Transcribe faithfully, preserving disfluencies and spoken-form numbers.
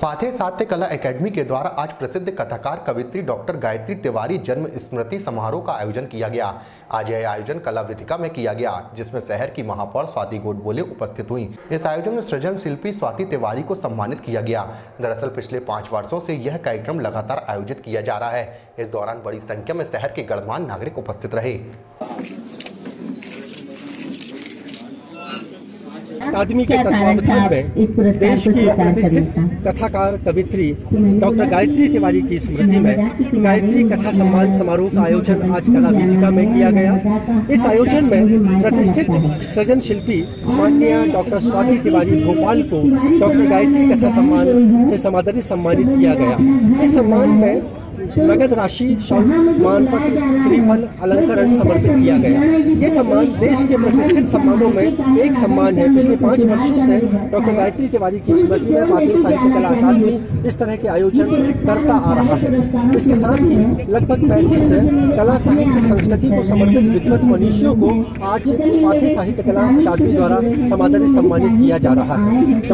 पाथे साहित्य कला एकेडमी के द्वारा आज प्रसिद्ध कथाकार कवित्री डॉक्टर गायत्री तिवारी जन्म स्मृति समारोह का आयोजन किया गया। आज यह आयोजन कला वेदिका में किया गया, जिसमें शहर की महापौर स्वाति गोडबोले उपस्थित हुई। इस आयोजन में सृजन शिल्पी स्वाति तिवारी को सम्मानित किया गया। दरअसल पिछले पाँच वर्षों से यह कार्यक्रम लगातार आयोजित किया जा रहा है। इस दौरान बड़ी संख्या में शहर के गणमान्य नागरिक उपस्थित रहे। अकादमी के तत्वावधान में देश की प्रतिष्ठित कथाकार कवित्री डॉक्टर गायत्री तिवारी की स्मृति में गायत्री कथा सम्मान समारोह का आयोजन आज कला वेदिका में किया गया। इस आयोजन में प्रतिष्ठित सृजन शिल्पी माननीय डॉक्टर स्वाति तिवारी भोपाल को डॉक्टर गायत्री कथा सम्मान से समादरी सम्मानित किया गया। इस सम्मान में नगद राशि, सम्मान पत्र, श्रीफल, अलंकरण समर्पित किया गया। ये सम्मान देश के प्रतिष्ठित सम्मानों में एक सम्मान है। पिछले पाँच वर्षों से डॉक्टर गायत्री तिवारी की स्मृति में पाथे साहित्य कला अकादमी इस तरह के आयोजन करता आ रहा है। इसके साथ ही लगभग पैंतीस कला साहित्य संस्कृति को समर्पित विद्वत मनीषियों को आज पाथे साहित्य कला अकादमी द्वारा समादरी सम्मानित किया जा रहा है।